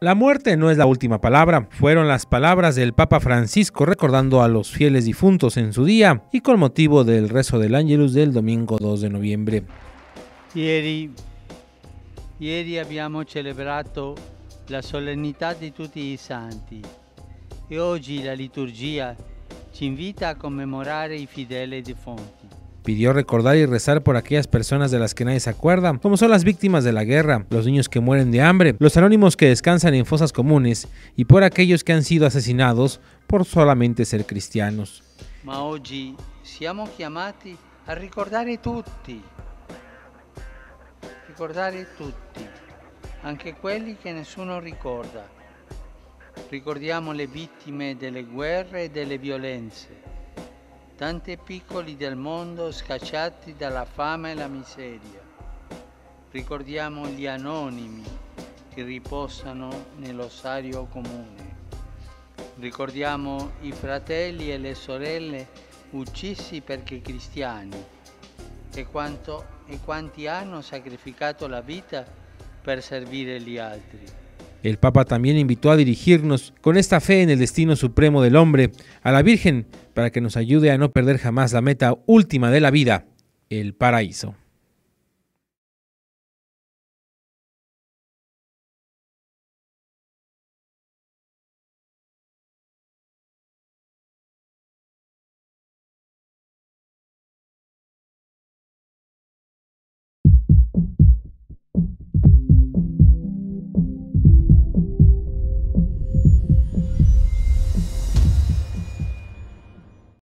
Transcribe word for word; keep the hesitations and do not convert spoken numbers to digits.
La muerte no es la última palabra, fueron las palabras del Papa Francisco recordando a los fieles difuntos en su día y con motivo del rezo del Ángelus del domingo dos de noviembre. Ieri, ieri abbiamo celebrato la solennità di tutti i santi e oggi la liturgia ci invita a commemorare i fedeli defunti. Pidió recordar y rezar por aquellas personas de las que nadie se acuerda, como son las víctimas de la guerra, los niños que mueren de hambre, los anónimos que descansan en fosas comunes y por aquellos que han sido asesinados por solamente ser cristianos. Ma oggi siamo chiamati a ricordare tutti, ricordare tutti, anche quelli che nessuno ricorda. Ricordiamo le vittime delle guerre e delle violenze. Tanti piccoli del mondo scacciati dalla fame e la miseria. Ricordiamo gli anonimi che riposano nell'ossario comune. Ricordiamo i fratelli e le sorelle uccisi perché cristiani e, quanto, e quanti hanno sacrificato la vita per servire gli altri. El Papa también invitó a dirigirnos con esta fe en el destino supremo del hombre a la Virgen para que nos ayude a no perder jamás la meta última de la vida, el paraíso.